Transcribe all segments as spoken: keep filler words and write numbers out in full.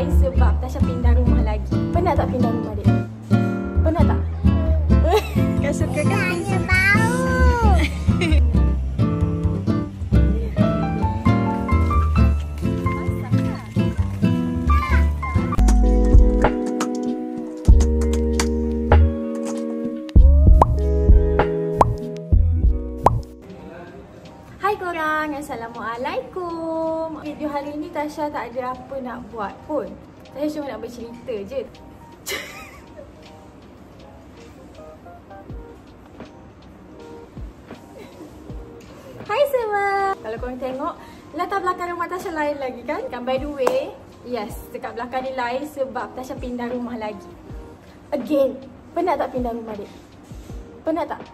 lain sebab Tasha pindah rumah lagi. Pernah tak pindah rumah dia? Pernah tak? Kau suka kan? Saya bau. Hai korang, Assalamualaikum. Video hari ni Tasha tak ada apa nak buat pun. Tasha cuma nak bercerita je. Hai semua. Kalau korang tengok, latar belakang rumah Tasha lain lagi kan? Kan by the way, yes, dekat belakang ni lain sebab Tasha pindah rumah lagi. Again. Pernah tak pindah rumah dia? Pernah tak?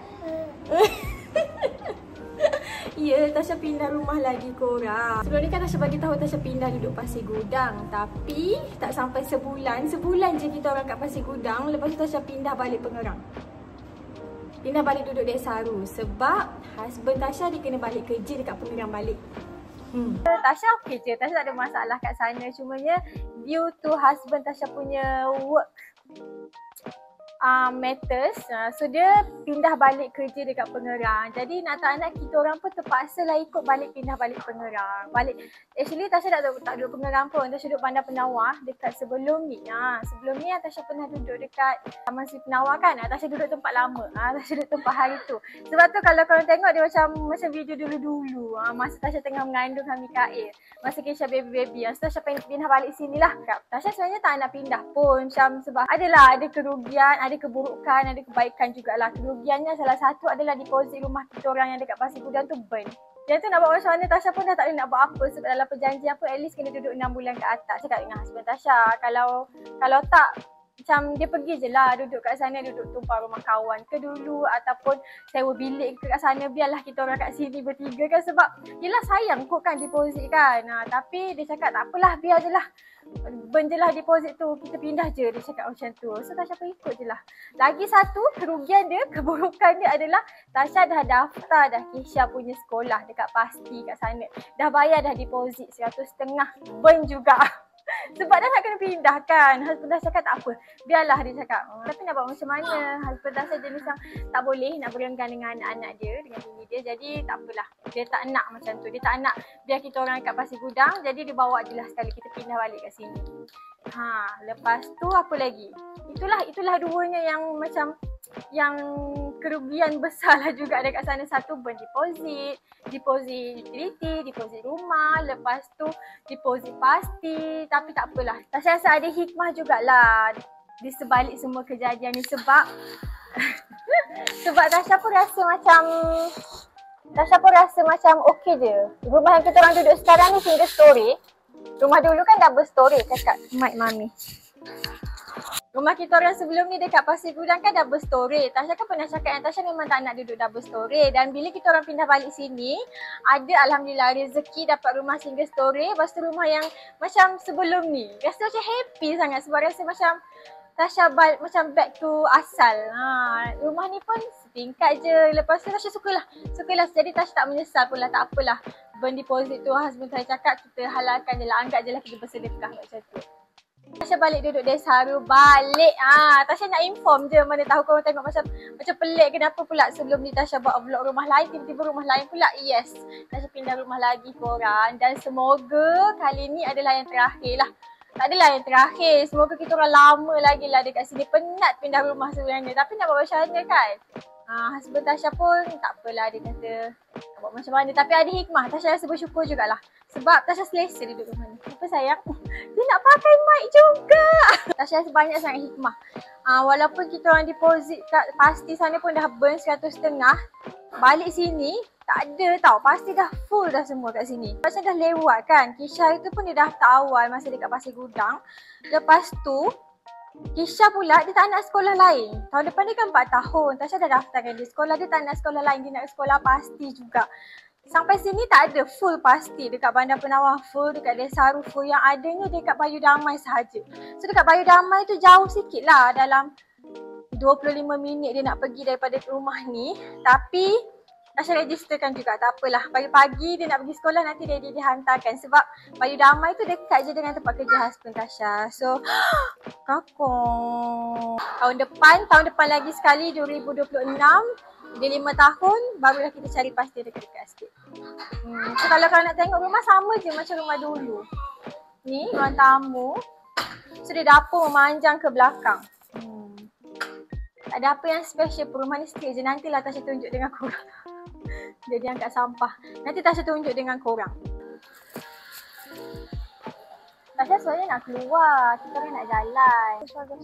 Ya, Tasha pindah rumah lagi korang. Sebelum ni kan Tasha bagi tahu Tasha pindah duduk Pasir Gudang. Tapi tak sampai sebulan, sebulan je kita orang kat Pasir Gudang. Lepas tu Tasha pindah balik Pengerang. Pindah balik duduk Desaru sebab husband Tasha dia kena balik kerja dekat Pengerang balik. Hmm. Tasha okey je, Tasha tak ada masalah kat sana. Cumanya due to husband Tasha punya work Uh, matters, uh, so dia pindah balik kerja dekat Pengerang. Jadi nak tak nak kita orang pun terpaksa lah ikut balik, pindah balik Pengerang. Balik, actually Tasha tak, tak duduk Pengerang pun, Tasha duduk Bandar Penawar dekat sebelum ni. Ha, sebelum ni Tasha pernah duduk dekat Taman Seri Penawar kan. Tasha duduk tempat lama, ha, Tasha duduk tempat hari tu. Sebab tu kalau korang tengok dia macam macam video dulu-dulu, ha, masa Tasha tengah mengandung Mikael, masa Kesha baby-baby. So Tasha pengen pindah balik sini lah. Tasha sebenarnya tak nak pindah pun, macam sebab adalah ada kerugian, ada keburukan, ada kebaikan jugalah. Kerugiannya salah satu adalah deposit rumah kita orang yang dekat Pasir Gudang tu burn. Yang tu nak buat macam mana, Tasha pun dah tak boleh nak buat apa sebab dalam perjanjian pun at least kena duduk enam bulan ke atas. Cakap dengan husband Tasha, kalau kalau tak macam dia pergi je lah duduk kat sana, duduk tumpah rumah kawan ke dulu ataupun sewa bilik ke kat sana, biarlah kita orang kat sini bertiga kan, sebab yelah sayang kot kan deposit kan. Ha, tapi dia cakap tak apalah, biar je lah, burn je lah deposit tu, kita pindah je, dia cakap macam tu. So Tasha pun ikut je lah. Lagi satu kerugian dia, keburukan dia adalah Tasha dah daftar dah Kesha punya sekolah dekat Pasti kat sana. Dah bayar dah deposit seratus setengah, burn juga. Sebab dah nak kena pindah kan. Husband dah cakap tak apa, biarlah, dia cakap. Oh, tapi nak buat macam mana? Husband dah jenis yang tak boleh nak berenggan dengan anak-anak dia, dengan bini dia. Jadi tak apalah, dia tak nak macam tu. Dia tak nak biar kita orang kat Pasir Gudang. Jadi dia bawa je lah sekali kita pindah balik kat sini. Ha, lepas tu apa lagi? Itulah itulah duanya yang macam yang kerugian besar lah juga dekat sana. Satu burn deposit, deposit utility, deposit rumah, lepas tu deposit Pasti. Tapi tak apalah, Tasha rasa ada hikmah jugalah di sebalik semua kejadian ni. Sebab sebab Tasha pun rasa macam Tasha pun rasa macam okey je. Rumah yang kita orang duduk sekarang ni single story. Rumah dulu kan double story, cakap mic mami. Rumah kita orang sebelum ni dekat Pasir Gudang kan double story. Tasha kan pernah cakap yang Tasha memang tak nak duduk double story. Dan bila kita orang pindah balik sini, ada alhamdulillah rezeki dapat rumah single story. Lepas tu rumah yang macam sebelum ni. Rasa macam happy sangat sebab rasa macam Tasha balik, macam back to asal. Ha, rumah ni pun setingkat je. Lepas tu Tasha sukalah. Sukalah. Jadi Tasha tak menyesal pun lah. Tak apalah. Burn deposit tu husband saya cakap kita halalkan je lah. Anggap je lah kita bersedekah macam tu. Tasha balik duduk Desaru, balik. Ah, Tasha nak inform je, mana tahu korang tengok macam macam pelik kenapa pula sebelum ni Tasha buat vlog rumah lain, tiba-tiba rumah lain pula. Yes, Tasha pindah rumah lagi korang dan semoga kali ni adalah yang terakhir lah. Tak adalah yang terakhir, semoga kita orang lama lagi lah dekat sini. Penat pindah rumah sebenarnya, tapi nak buat macam mana kan. Ah, husband Tasha pun tak apalah, dia kata nak buat macam mana. Tapi ada hikmah, Tasha rasa bersyukur jugalah. Sebab Tasha selesa duduk rumah ni. Apa sayang? Dia nak pakai mic juga. Tasha rasa banyak sangat hikmah. Ah, walaupun kita orang deposit kat Pasti sana pun dah burn seratus setengah. Balik sini tak ada tau. Pasti dah full dah semua kat sini. Macam dah lewat kan. Kesha itu pun dia daftar awal masa dekat Pasir Gudang. Lepas tu Kesha pula dia tak nak sekolah lain. Tahun depan dia kan empat tahun. Tasha dah daftarkan dia sekolah. Dia tak nak sekolah lain. Dia nak sekolah Pasti juga. Sampai sini tak ada full Pasti. Dekat Bandar Penawar full. Dekat Desaru full. Yang adanya dekat Bayu Damai sahaja. So dekat Bayu Damai tu jauh sikit lah. Dalam dua puluh lima minit dia nak pergi daripada rumah ni. Tapi Tasha registerkan juga, tak apalah. Pagi-pagi dia nak pergi sekolah, nanti dia dihantarkan. Sebab Bayu Damai tu dekat je dengan tempat kerja husband Tasha. So, kakak. Tahun depan, tahun depan lagi sekali, dua ribu dua puluh enam. Dia lima tahun, barulah kita cari pasti dekat-dekat sikit. Hmm. So, kalau kau nak tengok rumah, sama je macam rumah dulu. Ni, ruang tamu. So, dia dapur memanjang ke belakang. Hmm. Tak ada apa yang special, perumahan ni sikit je. Nantilah Tasha tunjuk dengan korang. Dia angkat sampah. Nanti Tasha tunjuk dengan korang. Tasha sebenarnya nak keluar. Kita kan nak jalan. Bagus-bagus.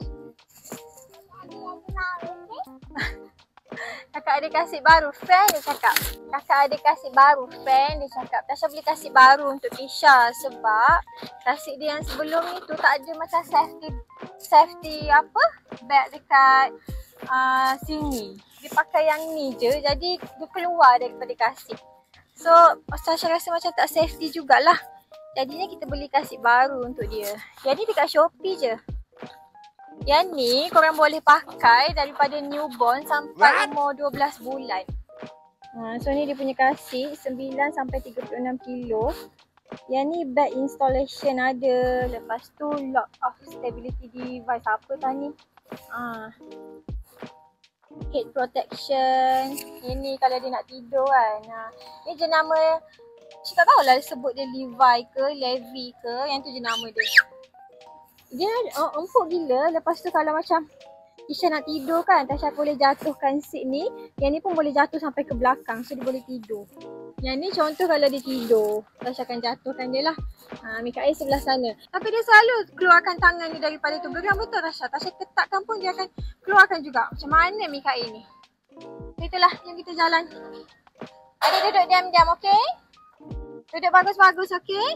Kakak ada kasih baru. Fan dia cakap. Kakak ada kasih baru. Fan dia cakap. Tasha beli kasih baru untuk Kisha. Sebab kasih dia yang sebelum ni tu tak ada macam safety. Safety apa? Bag dekat uh, sini. Dia pakai yang ni je, jadi dia keluar daripada kasih. So, Tasha rasa macam tak safety jugalah. Jadinya kita beli kasih baru untuk dia. Yang ni dekat Shopee je. Yang ni korang boleh pakai daripada newborn sampai umur dua belas bulan. Ha, so ni dia punya kasih sembilan sampai tiga puluh enam kilo. Yang ni bag installation ada. Lepas tu lock off stability device. Apa tah ni? Ah. Head protection. Ini kalau dia nak tidur kan. Ha. Ni jenama, saya tak tahulah sebut dia Levi ke Levi ke. Yang tu jenama dia. Dia oh, empuk gila. Lepas tu kalau macam Kisha nak tidur kan, Tasha boleh jatuhkan seat ni. Yang ni pun boleh jatuh sampai ke belakang. So dia boleh tidur. Yang ni contoh kalau dia tidur, Tasha akan jatuhkan dia lah. Ha, Mikael sebelah sana. Tapi dia selalu keluarkan tangan dia daripada tu. Geram betul Tasha. Tasha ketatkan pun dia akan keluarkan juga. Macam mana Mikael ni? Itulah yang kita jalan. Adik duduk diam-diam, okey? Duduk bagus-bagus, okey?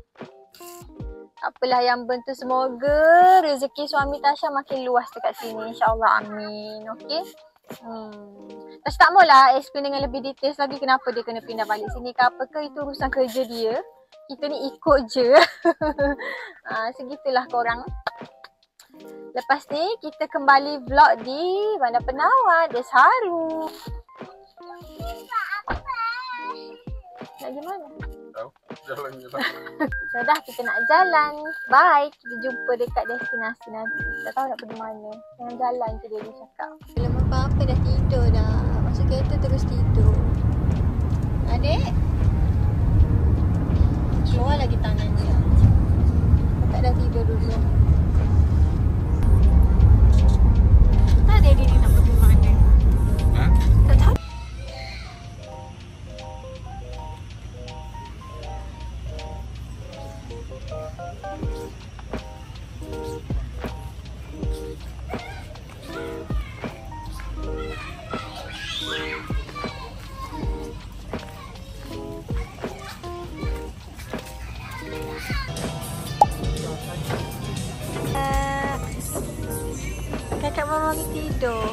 Apalah yang bentuk, semoga rezeki suami Tasha makin luas dekat sini. InsyaAllah, amin. Okey? Hmm. Tasha tak maulah explain dengan lebih details lagi kenapa dia kena pindah balik sini ke apa ke. Itu urusan kerja dia. Kita ni ikut je. ha, Segitulah korang. Lepas ni kita kembali vlog di Bandar Penawat. Dia Saru. Nak pergi mana? Tahu, jalan je lah. So dah, kita nak jalan. Bye. Kita jumpa dekat destinasi nanti. Tak tahu nak pergi mana. Jangan jalan je dia, dia cakap. Belum apa-apa dah tidur dah. Masuk kereta terus tidur. Adik? Keluar lagi tangan dia. Kakak dah tidur dulu. Tak ada dia nak pergi mana. Ha? Tak tahu. Kakak mama tidur.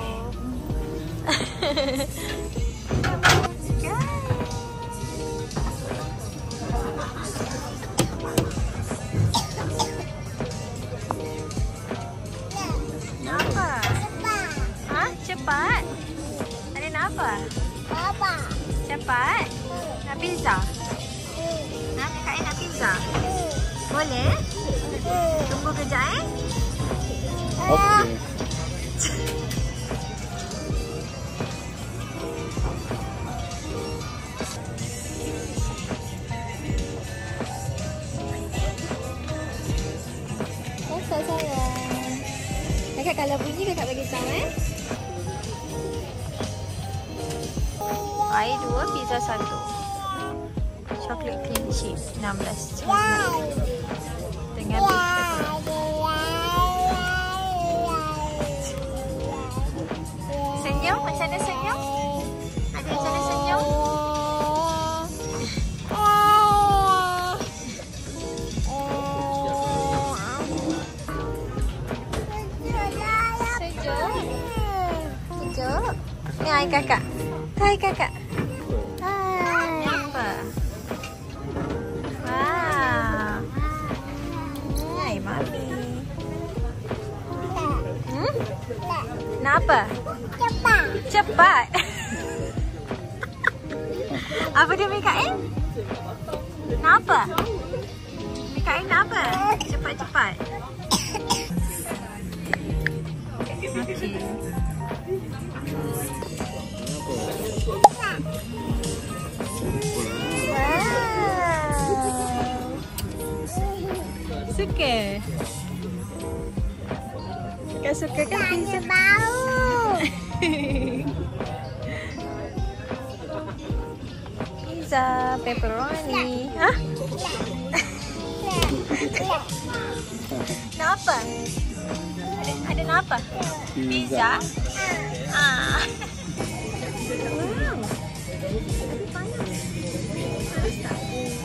Kenapa? Cepat. Ha? Cepat? Ada nak apa? Apa? Cepat? Nak pizza? Nak kakak nak pizza? Boleh? Tunggu kejap eh. Okey. Besar sayang. Kakak kalau bunyi kakak bagi tahu eh. Air dua, pizza satu. Chocolate cream chip enam belas. Dengan beef pepper. Senyum, macam mana senyum? Ada macam mana senyum? Sejuk. Sejuk. Ni hai kakak. Hai kakak. Hai. Apa? Wah. Hai mami. Hmm? Nak apa? Cepat. Cepat. Apa dia Mikael? Nak apa? Mikael nak apa? Cepat-cepat. Okay. Suka? Suka-suka kan pizza? Bau. Pizza pepperoni. Hah? Nak apa? Ada, ada nak apa? Pizza? Ah. Wow. Tapi panas. Panas tak?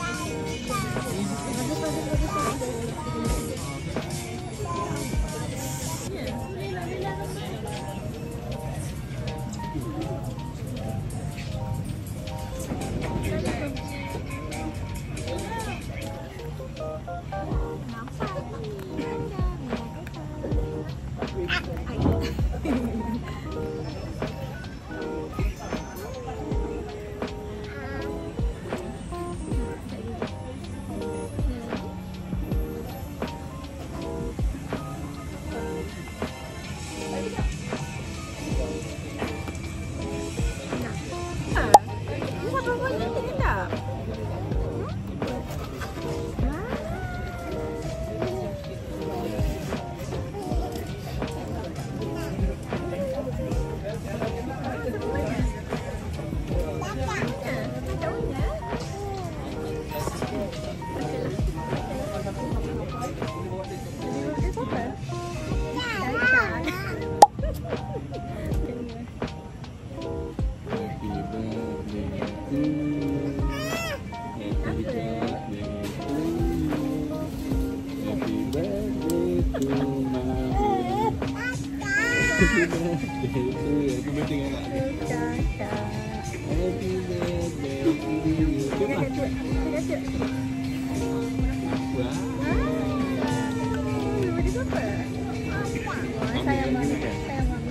Happy birthday to you. Happy birthday kan? Happy birthday to you. Coba. Wah. Bagi siapa? Sayang mami. Sayang mami.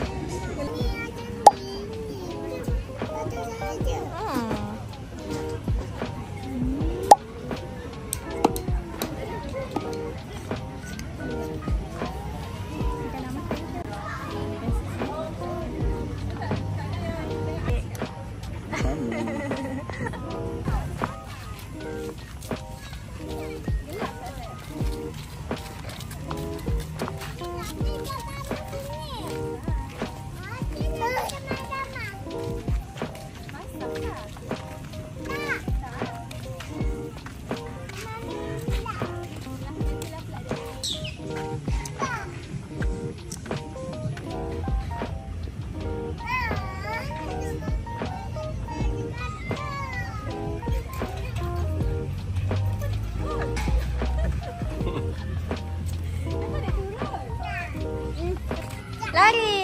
Lari.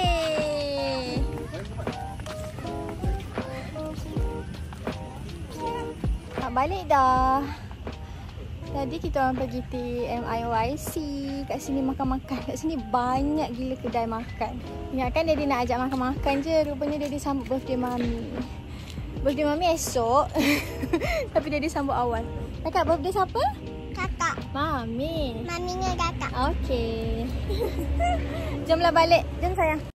Nak balik dah. Tadi kita orang pergi T M I Y C. Kat sini makan-makan. Kat sini banyak gila kedai makan. Ingatkan Daddy nak ajak makan-makan je. Rupanya Daddy sambut birthday Mami. Birthday Mami esok. Tapi Daddy sambut awal. Kakak, birthday siapa? Kakak. Mami. Maminya kakak. Okey. Jomlah balik. Jom sayang.